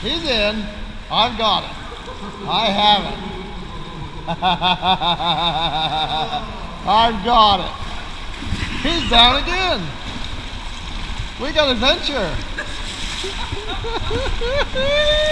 He's in. I've got it. I have it. I've got it. He's down again. We got adventure.